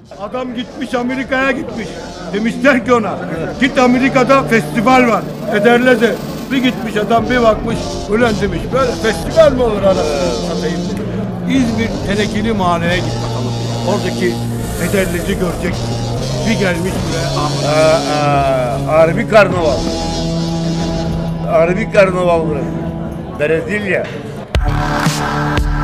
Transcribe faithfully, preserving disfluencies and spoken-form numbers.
Adam gitmiş Amerika'ya gitmiş. Demişler ki ona git Amerika'da festival var. Ederleze. Bir gitmiş adam bir bakmış. Ulan demiş böyle festival mi olur anasını satayım. İzmir Tenekeli Mahalleye git bakalım. Oradaki Ederlezi göreceksin. Bir gelmiş buraya. Aa, aa, harbi karnaval. Harbi karnaval burası. Brezilya.